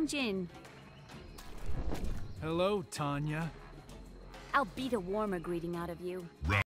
strong Jin. Hello, Tanya. I'll beat a warmer greeting out of you.